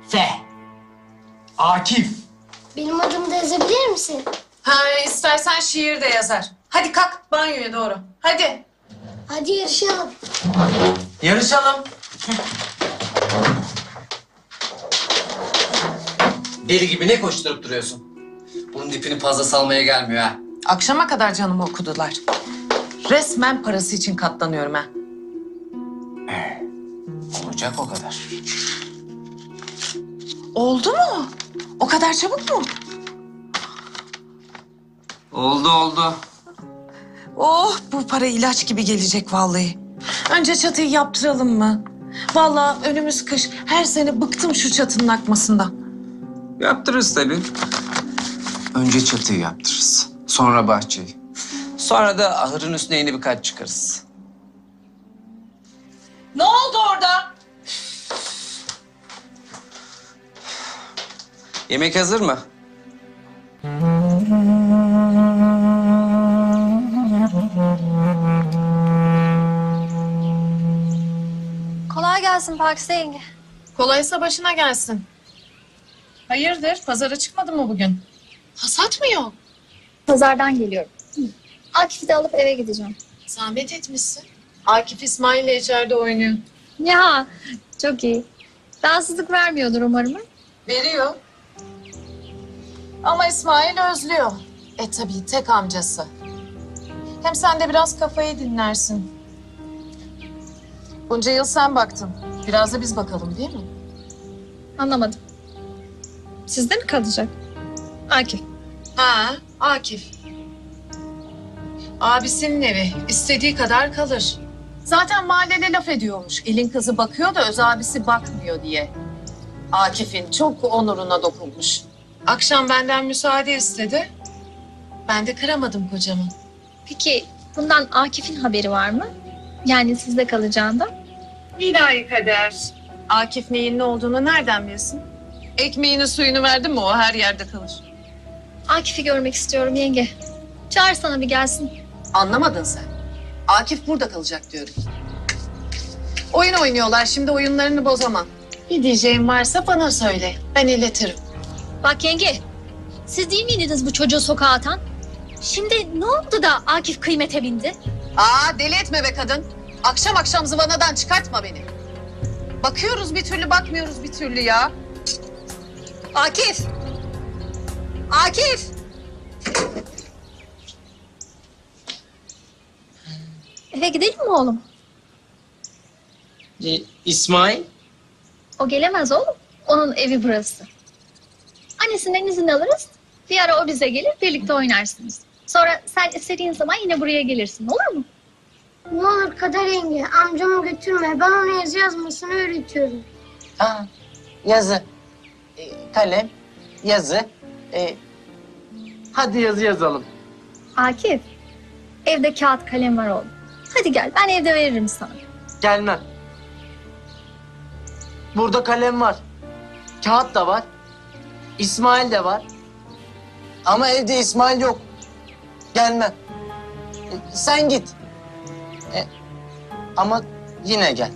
F. Akif. Benim adımı da yazabilir misin? Ha, istersen şiir de yazar. Hadi kalk banyoya doğru. Hadi. Hadi yarışalım. Yarışalım. Deli gibi ne koşturup duruyorsun? Bunun dipini fazla salmaya gelmiyor ha. Akşama kadar canımı okudular. Resmen parası için katlanıyorum ha. Olacak o kadar. Oldu mu? O kadar çabuk mu? Oldu. Oh, bu para ilaç gibi gelecek vallahi. Önce çatıyı yaptıralım mı? Vallahi önümüz kış. Her sene bıktım şu çatının akmasından. Yaptırırız tabii. Önce çatıyı yaptırırız. Sonra bahçeyi. Sonra da ahırın üstüne yeni bir kat çıkarız. Ne oldu orada? Yemek hazır mı? Kolay gelsin Pakize yenge. Kolaysa başına gelsin. Hayırdır? Pazara çıkmadın mı bugün? Hasat mı yok? Pazardan geliyorum. Akif'i de alıp eve gideceğim. Zahmet etmişsin. Akif İsmail'le içeride oynuyor. Ya çok iyi. Rahatsızlık vermiyordur umarım. Veriyor. Ama İsmail özlüyor. Tabii tek amcası. Hem sen de biraz kafayı dinlersin. Bunca yıl sen baktın. Biraz da biz bakalım değil mi? Anlamadım. Sizde mi kalacak? Akif. Ha, Akif. Abisinin evi. İstediği kadar kalır. Zaten mahallede laf ediyormuş. Elin kızı bakıyor da öz abisi bakmıyor diye. Akif'in çok onuruna dokunmuş. Akşam benden müsaade istedi. Ben de kıramadım kocamı. Peki bundan Akif'in haberi var mı? Yani sizde kalacağından. İlahi kader. Akif neyin ne olduğunu nereden bilsin? Ekmeğini suyunu verdin mi o her yerde kalır. Akif'i görmek istiyorum yenge. Çağır sana bir gelsin. Anlamadın sen. Akif burada kalacak diyorum. Oyun oynuyorlar, şimdi oyunlarını bozamam. Bir diyeceğim varsa bana söyle, ben iletirim. Bak yenge. Siz değil miydiniz bu çocuğu sokağa atan? Şimdi ne oldu da Akif kıymete bindi? Aa, deli etme be kadın. Akşam akşam zıvanadan çıkartma beni. Bakıyoruz bir türlü, bakmıyoruz bir türlü ya. Akif! Akif! Eve gidelim mi oğlum? İsmail. O gelemez oğlum. Onun evi burası. Annesinden izin alırız. Bir ara o bize gelir, birlikte oynarsınız. Sonra sen istediğin zaman yine buraya gelirsin, olur mu? Ne olur Kader yenge, amcamı götürme. Ben ona yazı yazmasını öğretiyorum. Aa, yazı. Kalem, yazı. Hadi yazı yazalım. Akif, evde kağıt kalem var oğlum. Hadi gel, ben evde veririm sana. Gelmem. Burada kalem var. Kağıt da var. İsmail de var. Ama evde İsmail yok. Gelmem. Sen git. Ama yine gel.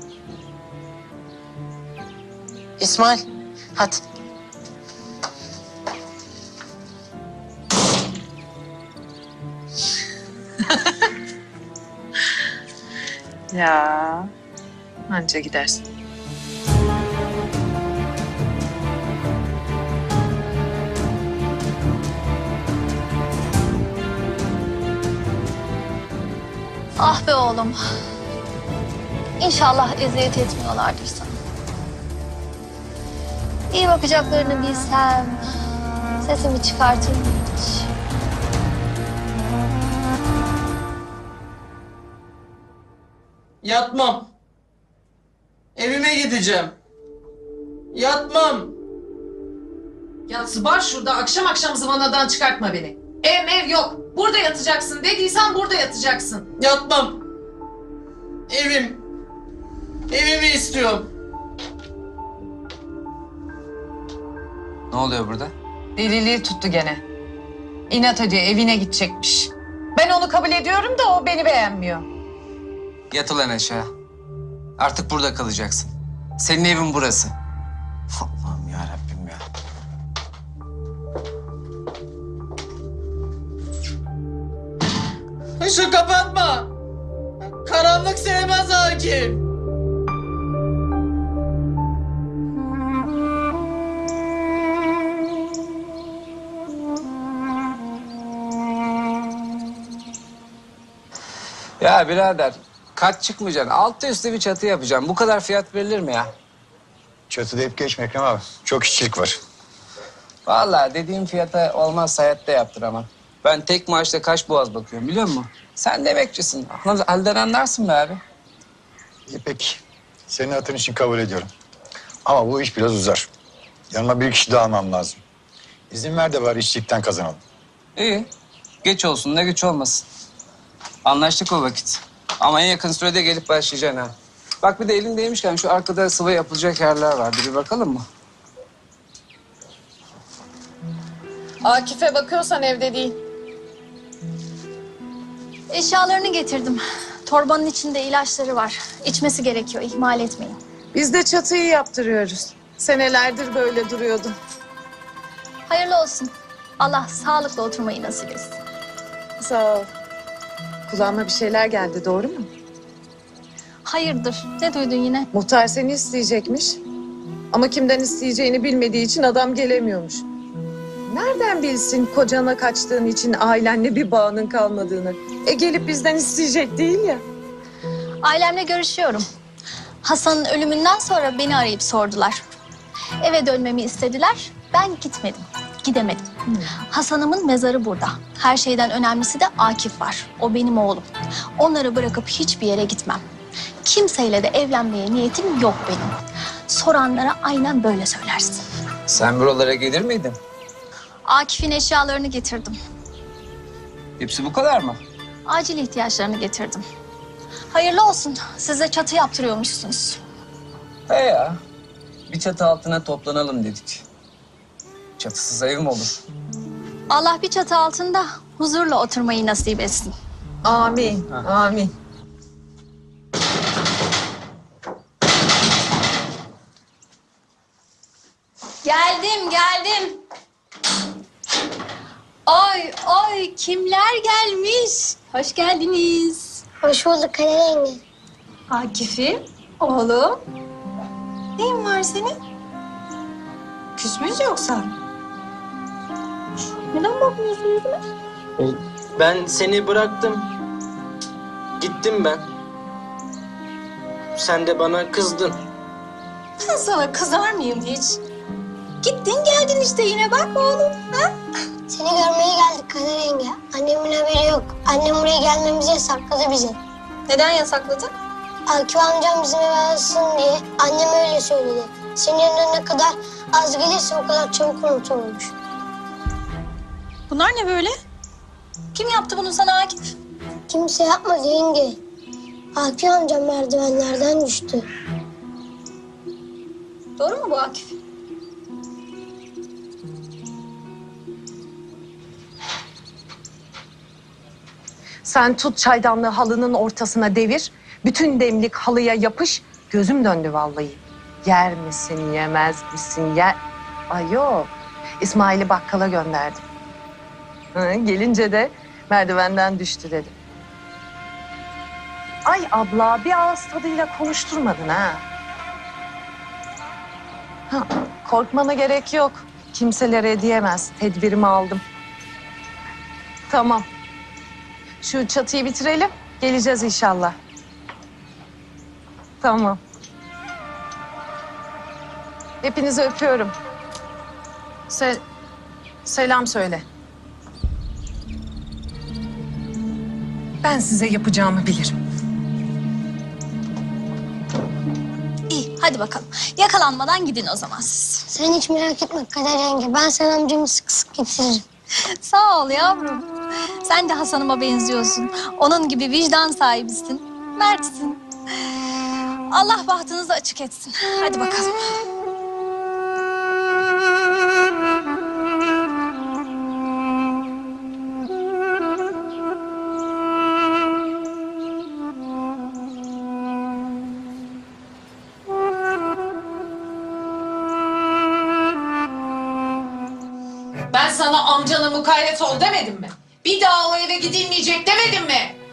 İsmail, hadi. Ya, anca gidersin. Ah be oğlum. İnşallah eziyet etmiyorlardır sana. İyi bakacaklarını bilsem, sesimi çıkartır mıyım hiç? Yatmam. Evime gideceğim. Yatmam. Ya Sıbar şurada akşam akşam zıvanadan çıkartma beni. Ev yok. Burada yatacaksın dediysen burada yatacaksın. Yatmam. Evim. Evimi istiyorum. Ne oluyor burada? Deliliği tuttu gene. İnat ediyor, evine gidecekmiş. Ben onu kabul ediyorum da o beni beğenmiyor. Yat ulan aşağı. Artık burada kalacaksın. Senin evin burası. Allah'ım yarabbim. Işığı kapatma. Karanlık sevmez Akif. Ya birader kat çıkmayacaksın. Altta üstte bir çatı yapacağım. Bu kadar fiyat verilir mi ya? Çatı deyip geçme Ekrem abi. Çok işçilik var. Vallahi dediğim fiyata olmazsa hayatta yaptıramam. Ben tek maaşla kaç boğaz bakıyorum biliyor musun? Sen de emekçisin. Halden anlarsın be abi. İyi peki. Senin hatırın için kabul ediyorum. Ama bu iş biraz uzar. Yanıma bir kişi daha almam lazım. İzin ver de bari işçilikten kazanalım. İyi. Geç olsun da güç olmasın. Anlaştık o vakit. Ama en yakın sürede gelip başlayacaksın ha. Bak bir de elindeymişken şu arkada sıva yapılacak yerler vardı. Bir bakalım mı? Akif'e bakıyorsan evde değil. Eşyalarını getirdim. Torbanın içinde ilaçları var. İçmesi gerekiyor, ihmal etmeyin. Biz de çatıyı yaptırıyoruz. Senelerdir böyle duruyordu. Hayırlı olsun. Allah sağlıkla oturmayı nasip etsin. Sağ ol. Kulağıma bir şeyler geldi, doğru mu? Hayırdır? Ne duydun yine? Muhtar seni isteyecekmiş. Ama kimden isteyeceğini bilmediği için adam gelemiyormuş. Nereden bilsin kocana kaçtığın için ailenle bir bağının kalmadığını? Gelip bizden isteyecek değil ya. Ailemle görüşüyorum. Hasan'ın ölümünden sonra beni arayıp sordular. Eve dönmemi istediler. Ben gitmedim. Gidemedim. Hasan'ımın mezarı burada. Her şeyden önemlisi de Akif var. O benim oğlum. Onları bırakıp hiçbir yere gitmem. Kimseyle de evlenmeye niyetim yok benim. Soranlara aynen böyle söylersin. Sen buralara gelir miydin? Akif'in eşyalarını getirdim. Hepsi bu kadar mı? Acil ihtiyaçlarını getirdim. Hayırlı olsun. Size çatı yaptırıyormuşsunuz. He ya. Bir çatı altına toplanalım dedik. Çatısız ev mi olur? Allah bir çatı altında huzurla oturmayı nasip etsin. Amin, amin. Geldim. Ay kimler gelmiş? Hoş geldiniz. Hoş bulduk Kader yenge. Akif'im, oğlum. Neyin var senin? Küs müyüz yoksa? Neden bakmıyorsun yüzüme? Ben seni bıraktım. Gittim ben. Sen de bana kızdın. Ben sana kızar mıyım hiç? Gittin geldin işte yine bak oğlum. Ha? Seni görmeye geldik Kader yenge. Annemin haberi yok. Annem buraya gelmemizi yasakladı bize. Neden yasakladı? Akif amcam bizim eve alsın diye annem öyle söyledi. Senin yanına ne kadar az gelirse o kadar çabuk unutulmuş. Bunlar ne böyle? Kim yaptı bunu sana Akif? Kimse yapmadı yenge. Akif amcam merdivenlerden düştü. Doğru mu bu Akif? Sen tut çaydanlığı halının ortasına devir. Bütün demlik halıya yapış. Gözüm döndü vallahi. Yer misin, yemez misin? Ay yok. İsmail'i bakkala gönderdim. Gelince de merdivenden düştü dedim. Ay abla bir ağız tadıyla konuşturmadın ha. Korkmana gerek yok. Kimselere diyemez. Tedbirimi aldım. Tamam. Şu çatıyı bitirelim. Geleceğiz inşallah. Tamam. Hepinizi öpüyorum. Selam söyle. Ben size yapacağımı bilirim. İyi hadi bakalım. Yakalanmadan gidin o zaman siz. Sen hiç merak etme Kader yenge. Ben sana amcamı sık sık getiririm. Sağ ol yavrum. Sen de Hasan'ıma benziyorsun. Onun gibi vicdan sahibisin. Mertsin. Allah bahtınızı açık etsin. Hadi bakalım. Ben sana amcana mukayyet ol demedim mi? Bir daha o eve gidilmeyecek demedim mi?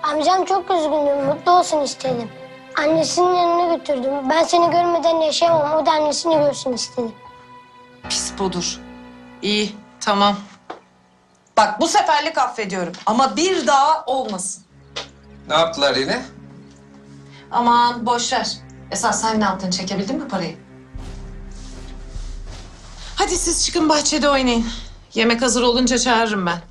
Amcam çok üzgündü, mutlu olsun istedim. Annesinin yanına götürdüm. Ben seni görmeden yaşayamam, o da annesini görsün istedim. Pis budur. İyi, tamam. Bak bu seferlik affediyorum ama bir daha olmasın. Ne yaptılar yine? Aman boş ver. Esas sen ne yaptın? Çekebildin mi parayı? Hadi siz çıkın bahçede oynayın. Yemek hazır olunca çağırırım ben.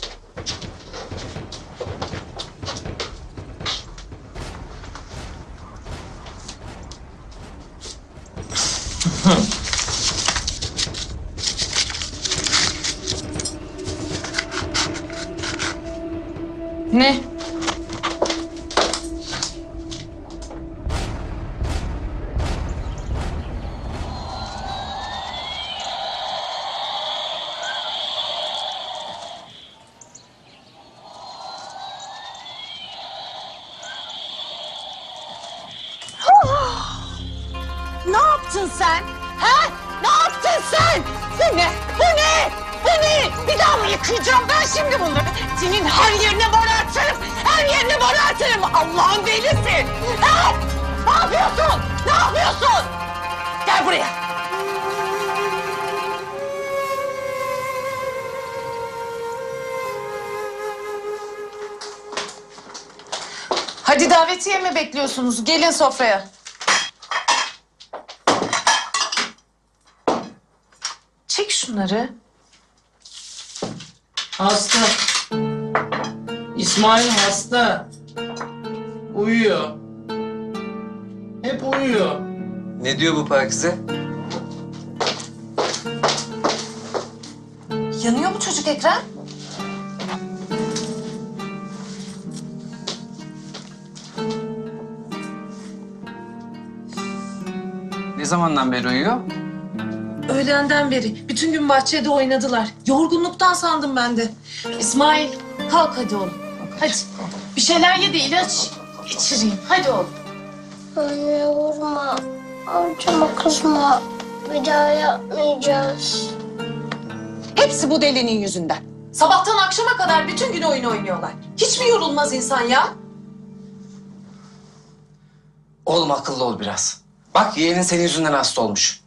Ne? Ne yaptın sen? Ha? Ne yaptın sen? Bu ne? Bu ne? Bu ne? Bir daha mı yıkayacağım ben şimdi bunları? Senin her yerine bana atarım. Her yerine bana atarım. Allah'ın delisi. Ha? Ne yapıyorsun? Ne yapıyorsun? Gel buraya. Hadi davetiye mi bekliyorsunuz? Gelin sofraya. Çek şunları. Hasta. İsmail hasta. Uyuyor. Hep uyuyor. Ne diyor bu Pakize? Yanıyor mu çocuk Ekrem? Ne zamandan beri uyuyor? Öğlenden beri. Bütün gün bahçede oynadılar. Yorgunluktan sandım ben de. İsmail kalk hadi oğlum. Hadi. Bir şeyler ye de ilaç içireyim. Hadi oğlum. Anne vurma, amcama kızma. Bir daha yapmayacağız. Hepsi bu delinin yüzünden. Sabahtan akşama kadar bütün gün oyun oynuyorlar. Hiç mi yorulmaz insan ya? Oğlum akıllı ol biraz. Bak yeğenin senin yüzünden hasta olmuş.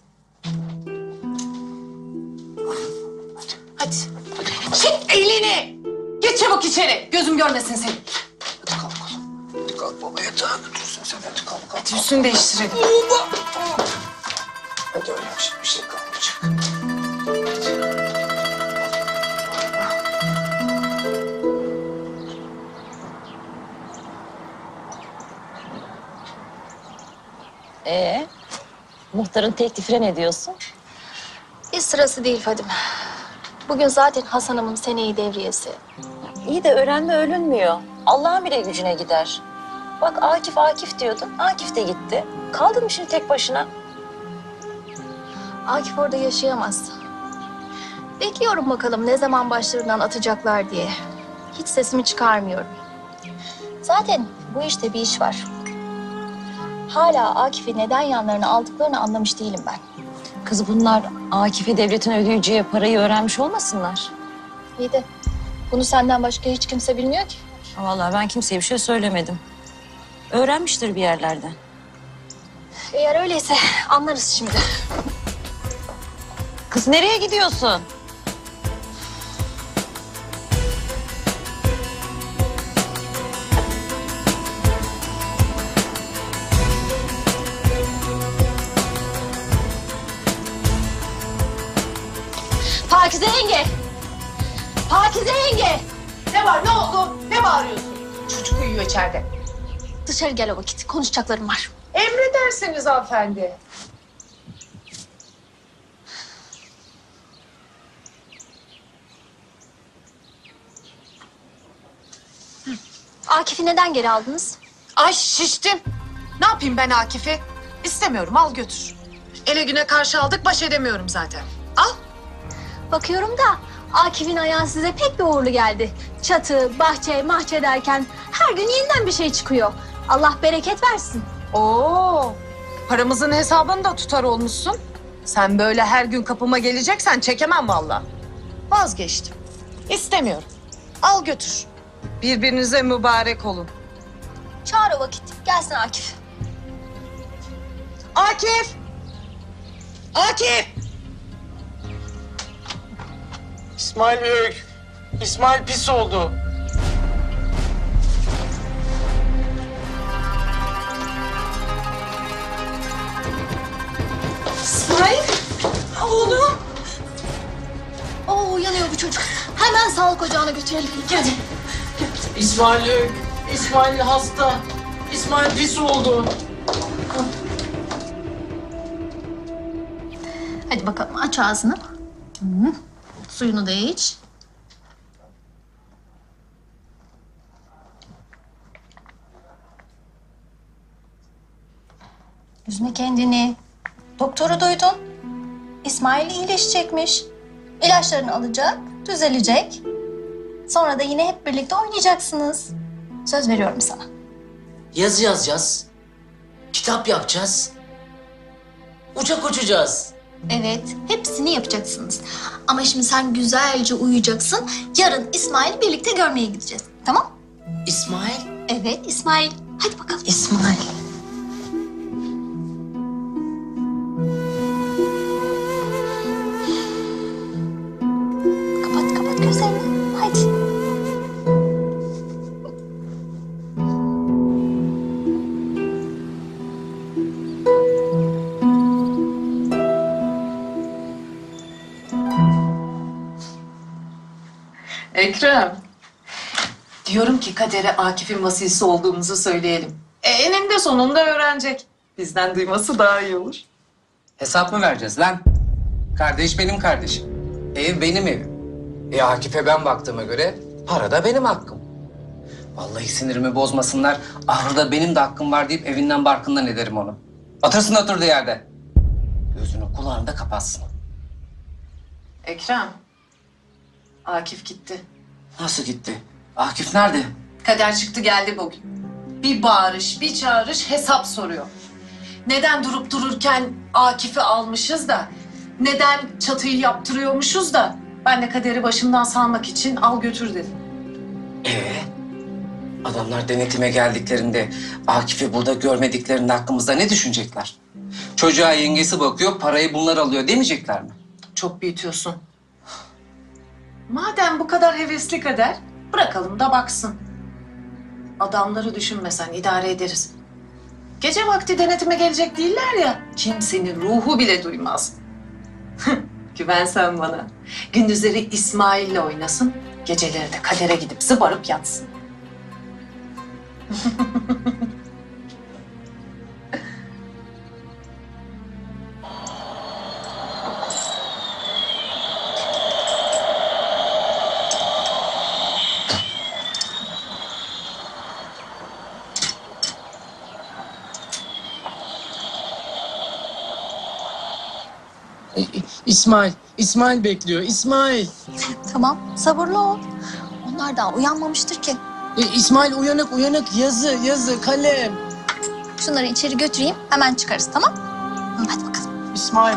Hadi. Çek elini. Geç çabuk içeri. Gözüm görmesin seni. Hadi kalk oğlum. Hadi kalk baba yatağa götürsün sen. Hadi kalk kalk. Hadi üstünü değiştirelim. Hadi öyle bir şey kalmayacak. Muhtarın teklifine ne diyorsun? Hiç sırası değil Fadime. Bugün zaten Hasan'ımın seneyi devriyesi. İyi de öğrenme ölünmüyor. Allah'ın bile gücüne gider. Bak Akif Akif diyordun. Akif de gitti. Kaldın mı şimdi tek başına? Akif orada yaşayamaz. Bekliyorum bakalım ne zaman başlarından atacaklar diye. Hiç sesimi çıkarmıyorum. Zaten bu işte bir iş var. Hala Akif'i neden yanlarına aldıklarını anlamış değilim ben. Kız bunlar Akif'e devletin ödeyeceği parayı öğrenmiş olmasınlar. İyi de bunu senden başka hiç kimse bilmiyor ki. Vallahi ben kimseye bir şey söylemedim. Öğrenmiştir bir yerlerden. Eğer öyleyse anlarız şimdi. Kız nereye gidiyorsun? Pakize yenge! Pakize yenge! Ne var? Ne oldu? Ne bağırıyorsun? Çocuk uyuyor içeride. Dışarı gel o vakit. Konuşacaklarım var. Emredersiniz hanımefendi. Akif'i neden geri aldınız? Ay şiştim. Ne yapayım ben Akif'i? İstemiyorum, al götür. Ele güne karşı aldık, baş edemiyorum zaten. Al. Bakıyorum da Akif'in ayağı size pek bir uğurlu geldi. Çatı, bahçe, mahçe derken her gün yeniden bir şey çıkıyor. Allah bereket versin. Oo, paramızın hesabını da tutar olmuşsun. Sen böyle her gün kapıma geleceksen çekemem vallahi. Vazgeçtim. İstemiyorum. Al götür. Birbirinize mübarek olun. Çağır o vakit. Gelsin Akif. Akif! Akif! İsmail büyük. İsmail pis oldu. İsmail. Oğlum. Oo, uyanıyor bu çocuk. Hemen sağlık ocağına götürelim. Hadi. İsmail Öğük. İsmail hasta. İsmail pis oldu. Hadi bakalım aç ağzını. Hı. Suyunu da iç. Üzme kendini. Doktoru duydun. İsmail iyileşecekmiş. İlaçlarını alacak, düzelecek. Sonra da yine hep birlikte oynayacaksınız. Söz veriyorum sana. Yazı yazacağız. Kitap yapacağız. Uçak uçacağız. Evet, hepsini yapacaksınız. Ama şimdi sen güzelce uyuyacaksın. Yarın İsmail'i birlikte görmeye gideceğiz. Tamam? İsmail? Evet, İsmail. Hadi bakalım. İsmail. Kapat gözlerini. Hadi. Ekrem. Diyorum ki Kader'e Akif'in vasisi olduğumuzu söyleyelim. Eninde sonunda öğrenecek. Bizden duyması daha iyi olur. Hesap mı vereceğiz lan? Kardeş benim kardeşim. Ev benim evim. Akif'e ben baktığıma göre para da benim hakkım. Vallahi sinirimi bozmasınlar. Ahırda benim de hakkım var deyip evinden barkından ederim onu. Otursun oturduğu yerde. Gözünü kulağını da kapatsın. Ekrem. Akif gitti. Nasıl gitti? Akif nerede? Kader çıktı geldi bugün. Bir bağırış, bir çağırış hesap soruyor. Neden durup dururken Akif'i almışız da, neden çatıyı yaptırıyormuşuz da, ben de Kader'i başımdan salmak için al götür dedim. Adamlar denetime geldiklerinde Akif'i burada görmediklerinde hakkımızda ne düşünecekler? Çocuğa yengesi bakıyor, parayı bunlar alıyor demeyecekler mi? Çok büyütüyorsun. Madem bu kadar hevesli Kader, bırakalım da baksın. Adamları düşünmesen idare ederiz. Gece vakti denetime gelecek değiller ya, kimsenin ruhu bile duymaz. Güven sen bana. Gündüzleri İsmail'le oynasın, geceleri de Kader'e gidip zıbarıp yatsın. İsmail bekliyor. İsmail. Tamam, sabırlı ol. Onlar daha uyanmamıştır ki. İsmail uyanık. Yazı, kalem. Şunları içeri götüreyim, hemen çıkarız, tamam? Hadi bakalım. İsmail.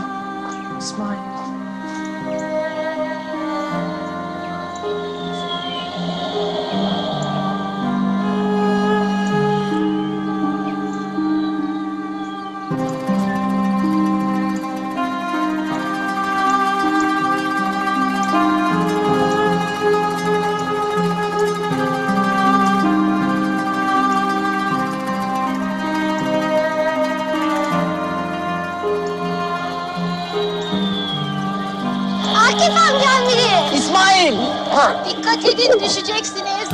Akif amcam biri. İsmail! Dikkat edin, düşeceksiniz.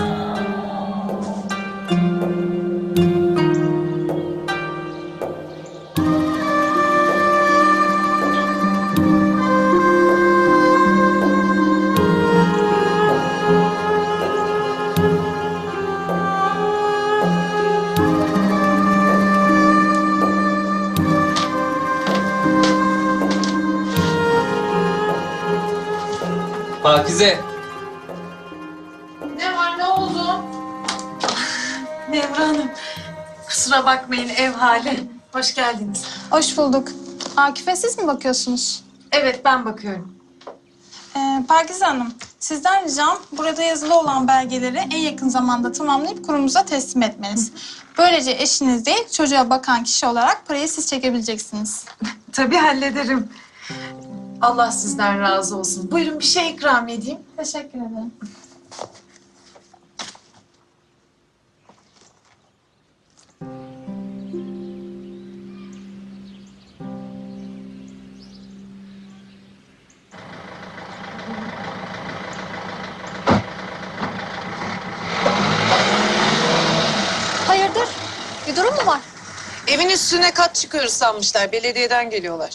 Pakize. Ne var, ne oldu? Nevra Hanım, kusura bakmayın ev hali. Hoş geldiniz. Hoş bulduk. Akif'e siz mi bakıyorsunuz? Evet, ben bakıyorum. Pakize Hanım, sizden ricam burada yazılı olan belgeleri en yakın zamanda tamamlayıp kurumuza teslim etmeniz. Böylece eşiniz değil, çocuğa bakan kişi olarak parayı siz çekebileceksiniz. Tabii hallederim. Allah sizden razı olsun. Buyurun bir şey ikram edeyim. Teşekkür ederim. Hayırdır? Bir durum mu var? Evin üstüne kat çıkıyoruz sanmışlar. Belediyeden geliyorlar.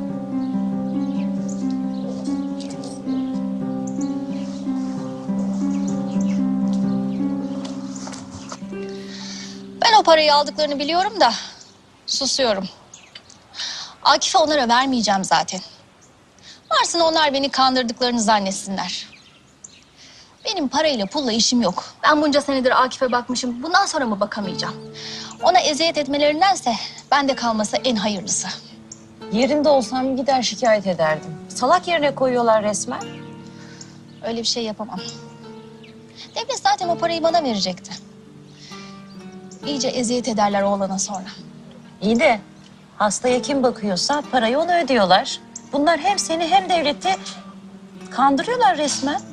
Ben o parayı aldıklarını biliyorum da susuyorum. Akif'e onlara vermeyeceğim zaten. Varsın onlar beni kandırdıklarını zannetsinler. Benim parayla pulla işim yok. Ben bunca senedir Akif'e bakmışım. Bundan sonra mı bakamayacağım? Ona eziyet etmelerindense bende kalması en hayırlısı. Yerinde olsam gider şikayet ederdim. Salak yerine koyuyorlar resmen. Öyle bir şey yapamam. Devlet zaten o parayı bana verecekti. İyice eziyet ederler oğlana sonra. İyi de hastaya kim bakıyorsa parayı ona ödüyorlar. Bunlar hem seni hem devleti kandırıyorlar resmen.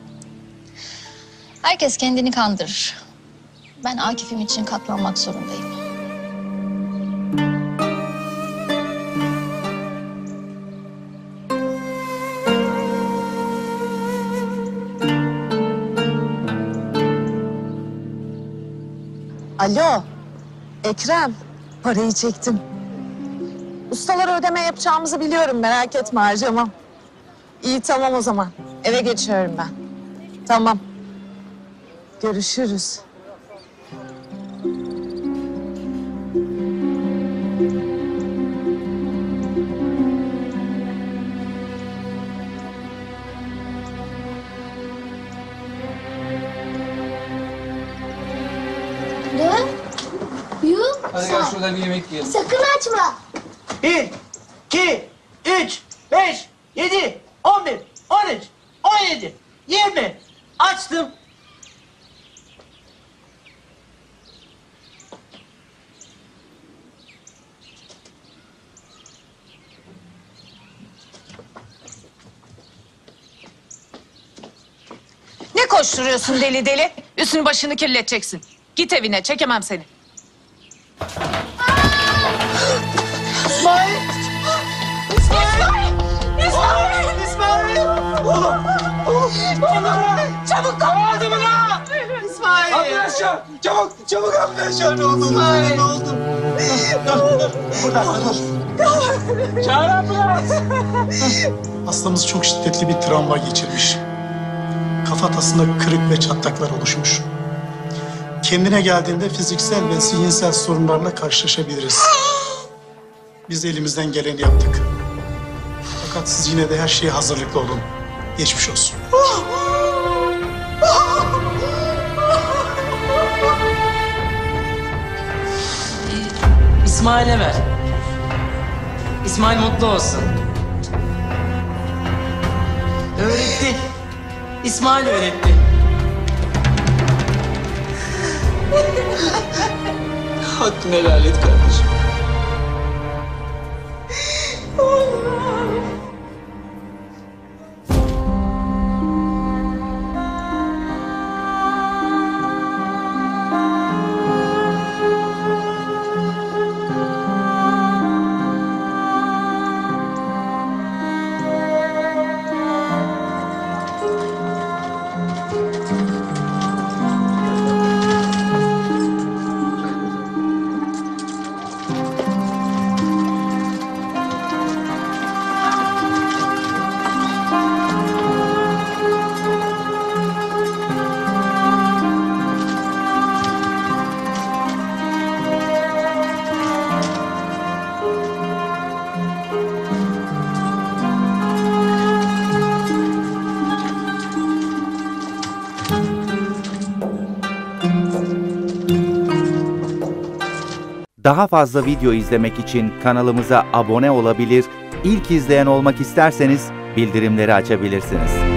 Herkes kendini kandırır. Ben Akif'im için katlanmak zorundayım. Alo, Ekrem. Parayı çektim. Ustalara ödeme yapacağımızı biliyorum, merak etme, harcamam. İyi, tamam o zaman. Eve geçiyorum ben. Tamam. Görüşürüz. Ne? Yok. Hadi gel şurada bir yemek yiyelim. Sakın açma. 1, 2, 3, 5, 7, 11, 13, 17, 20. Açtım. Ne koşturuyorsun deli deli? Üstünü başını kirleteceksin. Git evine, çekemem seni. İsmail! İsmail! İsmail! İsmail! Oğlum! Oğlum! Çabuk kalk! İsmail! Arkadaşlar! Çabuk! Çabuk arkadaşlar! Ne oldu? Ne oldu? Dur! Burada dur! Çağır ambulans! Hastamız çok şiddetli bir travma geçirmiş. Kafatasında kırık ve çatlaklar oluşmuş. Kendine geldiğinde fiziksel ve zihinsel sorunlarla karşılaşabiliriz. Biz elimizden geleni yaptık. Fakat siz yine de her şeye hazırlıklı olun. Geçmiş olsun. İsmail'e ver. İsmail mutlu olsun. Öğretti. İsmail öğretti. Hakkını helal et kardeşim. Daha fazla video izlemek için kanalımıza abone olabilir, ilk izleyen olmak isterseniz bildirimleri açabilirsiniz.